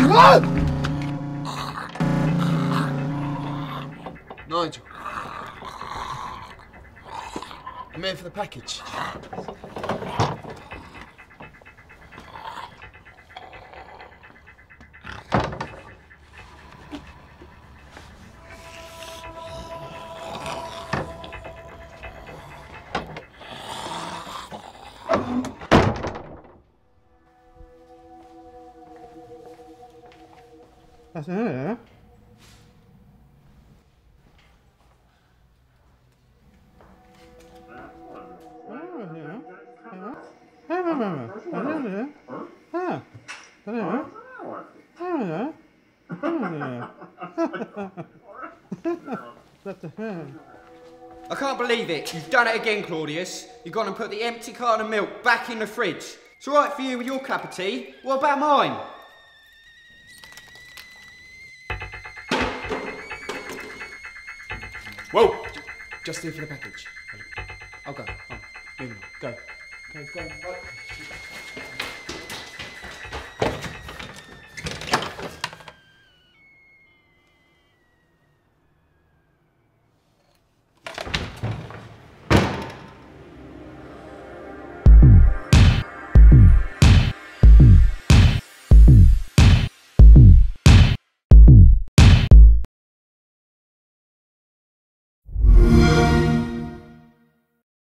Nigel. I'm here for the package. That's it, yeah? I can't believe it. You've done it again, Claudius. You've gone and put the empty carton of milk back in the fridge. It's all right for you with your cup of tea. What about mine? Whoa! Just here for the package. I'll go. Come on. Move on. Go. Go.